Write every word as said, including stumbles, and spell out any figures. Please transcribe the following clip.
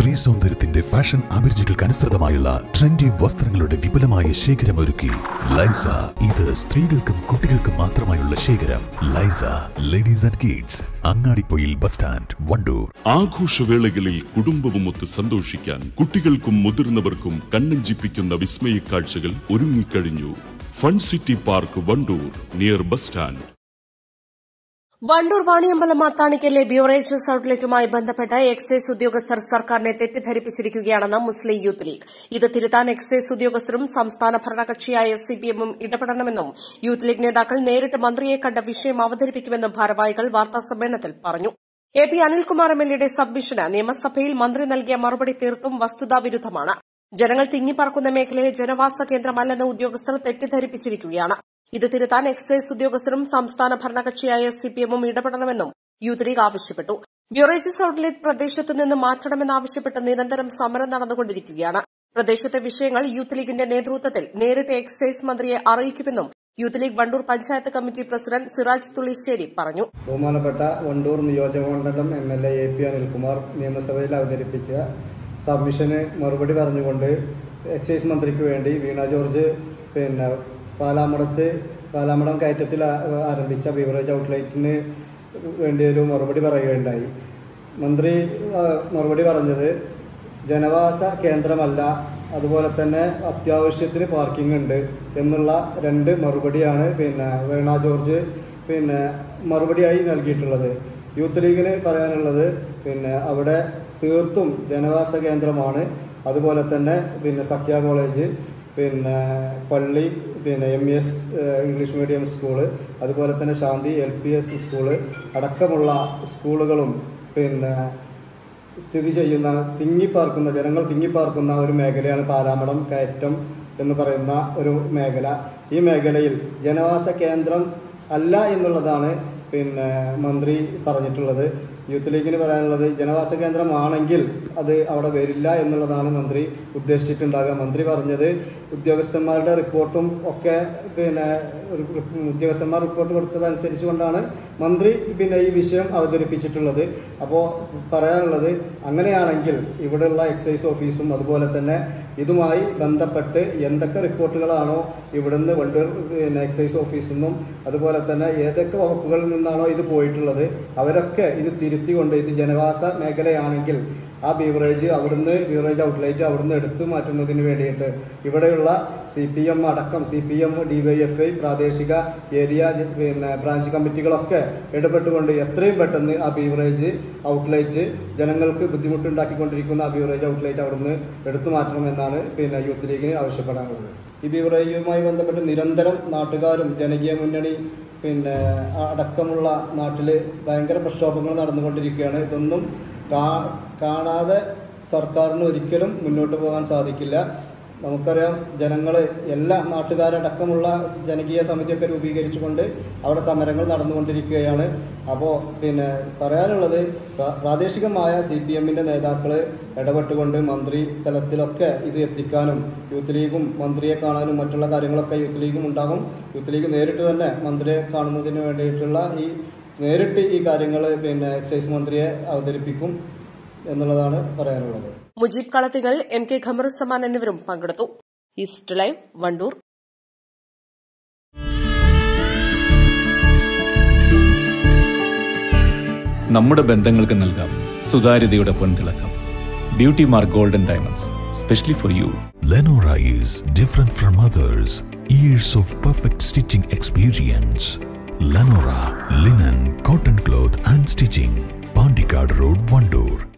സ്ത്രീ സൗന്ദര്യത്തിന്റെ fashion അഭിരുചികൾക്കനുസൃതമായുള്ള trendy വസ്ത്രങ്ങളുടെ വിപുലമായ ശേഖരമൊരുക്കി ലൈസ. ഇത് സ്ത്രീകൾക്കും കുട്ടികൾക്കും മാത്രമായുള്ള ശേഖരം. Laisa ladies and kids, Angadippoyil bus stand, Wandoor. ആഘോഷവേളകളിൽ കുടുംബവുമൊത്ത് സന്തോഷിക്കാൻ കുട്ടികൾക്കും മുതിർന്നവർക്കും കണ്ണഞ്ചിപ്പിക്കുന്ന വിസ്മയ കാഴ്ചകൾ ഒരുങ്ങിക്കഴിഞ്ഞു. Fun city park, Wandoor, near bus stand. Wandoor Vaniyambalam മാത്താണിക്കലിലെ ബ്യൂറേജസ് ഔട്ട്ലെറ്റുമായി ബന്ധപ്പെട്ട് എക്സൈസ് ഉദ്യോഗസ്ഥർ സർക്കാരിനെ തെറ്റിദ്ധരിപ്പിച്ചിരിക്കുകയാണെന്ന് മുസ്ലിം യൂത്ത് ലീഗ്. ഇത് തിരുത്താൻ എക്സൈസ് ഉദ്യോഗസ്ഥരും സംസ്ഥാന ഭരണകക്ഷിയായ സിപിഎമ്മും ഇടപെടണമെന്നും യൂത്ത് ലീഗ് നേതാക്കൾ നേരിട്ട് മന്ത്രിയെ കണ്ട വിഷയം അവതരിപ്പിക്കുമെന്നും ഭാരവാഹികൾ വാർത്താസമ്മേളനത്തിൽ പറഞ്ഞു. എ പി അനിൽകുമാർ എംഎൽഎയുടെ സബ്മിഷന് നിയമസഭയിൽ മന്ത്രി നൽകിയ മറുപടി തീർത്തും വസ്തുതാവിരുദ്ധമാണ്. ജനങ്ങൾ തിങ്ങിപ്പറക്കുന്ന മേഖലയെ ജനവാസ കേന്ദ്രമല്ലെന്ന് ഉദ്യോഗസ്ഥർ തെറ്റിദ്ധരിപ്പിച്ചിരിക്കുകയാണ്. ഇത് തിരുത്താൻ എക്സൈസ് ഉദ്യോഗസ്ഥരും സംസ്ഥാന ഭരണകക്ഷിയായ സിപിഎമ്മും ഇടപെടണമെന്നും യൂത്ത് ലീഗ് ആവശ്യപ്പെട്ടു. ബ്യൂറേജസ് ഔട്ട്ലെറ്റ് പ്രദേശത്ത് നിന്ന് മാറ്റണമെന്നാവശ്യപ്പെട്ട് നിരന്തരം സമരം നടന്നുകൊണ്ടിരിക്കുകയാണ്. പ്രദേശത്തെ വിഷയങ്ങൾ യൂത്ത് ലീഗിന്റെ നേതൃത്വത്തിൽ നേരിട്ട് എക്സൈസ് മന്ത്രിയെ അറിയിക്കുമെന്നും youth league Wandoor panchayat committee president Siraj Thulissery പറഞ്ഞു. ബഹുമാനപ്പെട്ട വണ്ടൂർ നിയോജകമണ്ഡലം M L A A P Anilkumar നിയമസഭയിൽ അവതരിപ്പിച്ച സബ്മിഷന് മറുപടി പറഞ്ഞുകൊണ്ട് എക്സൈസ് മന്ത്രിക്ക് വേണ്ടി വീണ ജോർജ് പിന്നെ പാലാമടത്ത് പാലാമടം കയറ്റത്തിൽ ആരംഭിച്ച ബീവറേജ് ഔട്ട്ലെറ്റിന് വേണ്ടി ഒരു മറുപടി പറയുകയുണ്ടായി. മന്ത്രി മറുപടി പറഞ്ഞത് ജനവാസ കേന്ദ്രമല്ല, അതുപോലെ തന്നെ അത്യാവശ്യത്തിന് പാർക്കിംഗ് ഉണ്ട് എന്നുള്ള രണ്ട് മറുപടിയാണ് പിന്നെ വീണ ജോർജ് പിന്നെ മറുപടിയായി നൽകിയിട്ടുള്ളത്. യൂത്ത് ലീഗിന് പറയാനുള്ളത് പിന്നെ അവിടെ തീർത്തും ജനവാസ കേന്ദ്രമാണ്. അതുപോലെ തന്നെ പിന്നെ സഖ്യ കോളേജ്, പിന്നെ പള്ളി, പിന്നെ M E S English medium school, അതുപോലെ തന്നെ Shanti L P S school അടക്കമുള്ള സ്കൂളുകളും പിന്നെ സ്ഥിതി ചെയ്യുന്ന തിങ്ങിപ്പാർക്കുന്ന ജനങ്ങൾ തിങ്ങിപ്പാർക്കുന്ന ഒരു മേഖലയാണ് പാലാമടം കയറ്റം എന്ന് പറയുന്ന ഒരു മേഖല. ഈ മേഖലയിൽ ജനവാസ കേന്ദ്രം അല്ല എന്നുള്ളതാണ് പിന്നെ മന്ത്രി പറഞ്ഞിട്ടുള്ളത്. യൂത്ത് ലീഗിന് പറയാനുള്ളത് ജനവാസ കേന്ദ്രമാണെങ്കിൽ അത് അവിടെ വരില്ല എന്നുള്ളതാണ് മന്ത്രി ഉദ്ദേശിച്ചിട്ടുണ്ടാകുക. മന്ത്രി പറഞ്ഞത് ഉദ്യോഗസ്ഥന്മാരുടെ റിപ്പോർട്ടും ഒക്കെ പിന്നെ ഉദ്യോഗസ്ഥന്മാർ റിപ്പോർട്ട് കൊടുത്തതനുസരിച്ച് കൊണ്ടാണ് മന്ത്രി പിന്നെ ഈ വിഷയം അവതരിപ്പിച്ചിട്ടുള്ളത്. അപ്പോൾ പറയാനുള്ളത് അങ്ങനെയാണെങ്കിൽ ഇവിടെയുള്ള എക്സൈസ് ഓഫീസും അതുപോലെ തന്നെ ഇതുമായി ബന്ധപ്പെട്ട് എന്തൊക്കെ റിപ്പോർട്ടുകളാണോ ഇവിടുന്ന് വണ്ടൂർ പിന്നെ എക്സൈസ് ഓഫീസിൽ നിന്നും അതുപോലെ തന്നെ ഏതൊക്കെ വകുപ്പുകളിൽ നിന്നാണോ ഇത് പോയിട്ടുള്ളത് അവരൊക്കെ ഇത് തിരുത്തിക്കൊണ്ട് ഇത് ജനവാസ മേഖലയാണെങ്കിൽ ആ ബീവറേജ് അവിടുന്ന് ബീവറേജ് ഔട്ട്ലെറ്റ് അവിടുന്ന് എടുത്തു മാറ്റുന്നതിന് വേണ്ടിയിട്ട് ഇവിടെയുള്ള സി പി എം അടക്കം C P M D Y F I പ്രാദേശിക ഏരിയ പിന്നെ ബ്രാഞ്ച് കമ്മിറ്റികളൊക്കെ ഇടപെട്ടുകൊണ്ട് എത്രയും പെട്ടെന്ന് ആ ബീവറേജ് ഔട്ട്ലെറ്റ് ജനങ്ങൾക്ക് ബുദ്ധിമുട്ടുണ്ടാക്കിക്കൊണ്ടിരിക്കുന്ന ആ ബീവറേജ് ഔട്ട്ലെറ്റ് അവിടുന്ന് എടുത്തു മാറ്റണമെന്നാണ് പിന്നെ യൂത്ത് ലീഗിന് ആവശ്യപ്പെടാനുള്ളത്. ഈ ബീവറേജുമായി ബന്ധപ്പെട്ട് നിരന്തരം നാട്ടുകാരും ജനകീയ മുന്നണി പിന്നെ അടക്കമുള്ള നാട്ടിൽ ഭയങ്കര പ്രക്ഷോഭങ്ങൾ നടന്നുകൊണ്ടിരിക്കുകയാണ്. ഇതൊന്നും കാ കാണാതെ സർക്കാരിന് ഒരിക്കലും മുന്നോട്ട് പോകാൻ സാധിക്കില്ല. നമുക്കറിയാം ജനങ്ങൾ എല്ലാ നാട്ടുകാരടക്കമുള്ള ജനകീയ സമിതിയൊക്കെ രൂപീകരിച്ചുകൊണ്ട് അവിടെ സമരങ്ങൾ നടന്നുകൊണ്ടിരിക്കുകയാണ്. അപ്പോൾ പിന്നെ പറയാനുള്ളത് പ്രാദേശികമായ സി പി എമ്മിൻ്റെ നേതാക്കൾ ഇടപെട്ടുകൊണ്ട് മന്ത്രി തലത്തിലൊക്കെ ഇത് എത്തിക്കാനും യൂത്ത് ലീഗും മന്ത്രിയെ കാണാനും മറ്റുള്ള കാര്യങ്ങളൊക്കെ യൂത്ത് ലീഗും ഉണ്ടാകും. യൂത്ത് ലീഗ് നേരിട്ട് തന്നെ മന്ത്രിയെ കാണുന്നതിന് വേണ്ടിയിട്ടുള്ള ഈ നേരിട്ട് ഈ കാര്യങ്ങൾ പിന്നെ എക്സൈസ് മന്ത്രിയെ അവതരിപ്പിക്കും എന്നുള്ളതാണ് പറയാനുള്ളത്. മുജീബ് കളത്തികൾ, എം കെ ഖമറുസമാൻ എന്നിവരും പങ്കെടുത്തു. East live, Wandoor. നമ്മുടെ ബന്ധങ്ങൾക്ക് നൽകാം സുതാര്യതയുടെ പൊൻതിളക്കം. Beauty mark golden diamonds, specially for you. Lenora is different from others. Years of perfect stitching experience. Lenora linen, cotton cloth and stitching. Pandikad Road, Vandoor.